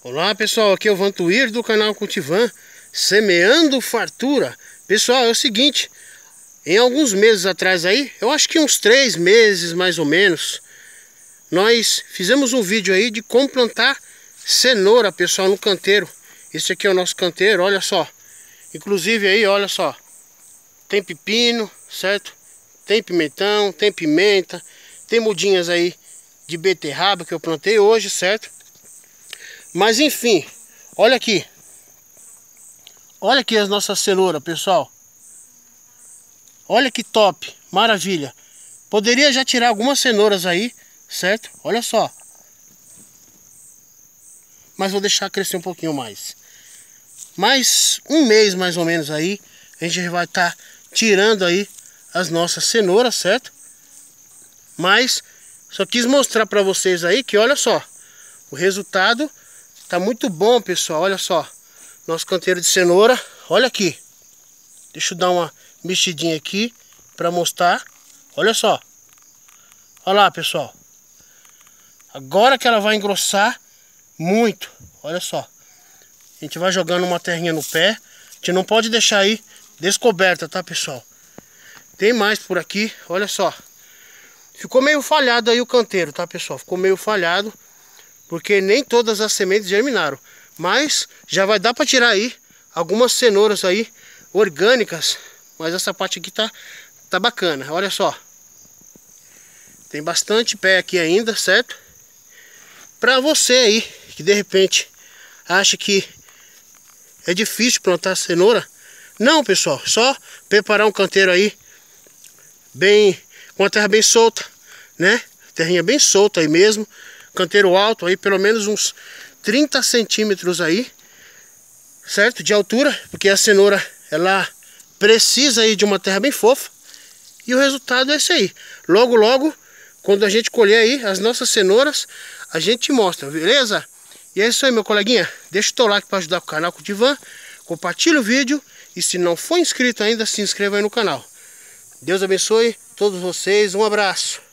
Olá pessoal, aqui é o Vantuir do canal Cultivan, semeando fartura. Pessoal, é o seguinte, em alguns meses atrás aí, eu acho que uns 3 meses mais ou menos, nós fizemos um vídeo aí de como plantar cenoura, pessoal, no canteiro. Esse aqui é o nosso canteiro, olha só. Inclusive aí, olha só, tem pepino, certo? Tem pimentão, tem pimenta, tem mudinhas aí de beterraba que eu plantei hoje, certo? Mas enfim, olha aqui. Olha aqui as nossas cenouras, pessoal. Olha que top, maravilha. Poderia já tirar algumas cenouras aí, certo? Olha só. Mas vou deixar crescer um pouquinho mais. Mais um mês mais ou menos aí, a gente vai estar tirando aí as nossas cenouras, certo? Mas só quis mostrar para vocês aí que olha só, o resultado tá muito bom, pessoal. Olha só, nosso canteiro de cenoura. Olha aqui. Deixa eu dar uma mexidinha aqui para mostrar. Olha só. Olha lá, pessoal. Agora que ela vai engrossar muito. Olha só. A gente vai jogando uma terrinha no pé. A gente não pode deixar aí descoberta, tá, pessoal? Tem mais por aqui. Olha só. Ficou meio falhado aí o canteiro, tá, pessoal? Ficou meio falhado, porque nem todas as sementes germinaram. Mas já vai dar para tirar aí algumas cenouras aí orgânicas. Mas essa parte aqui tá bacana. Olha só. Tem bastante pé aqui ainda, certo? Para você aí que de repente acha que é difícil plantar cenoura. Não, pessoal. Só preparar um canteiro aí bem, com a terra bem solta, né? Terrinha bem solta aí mesmo. Canteiro alto aí, pelo menos uns 30 centímetros aí, certo? De altura, porque a cenoura, ela precisa aí de uma terra bem fofa. E o resultado é esse aí. Logo, logo, quando a gente colher aí as nossas cenouras, a gente mostra, beleza? E é isso aí, meu coleguinha. Deixa o teu like para ajudar o canal Cultivan. Compartilha o vídeo. E se não for inscrito ainda, se inscreva aí no canal. Deus abençoe todos vocês. Um abraço.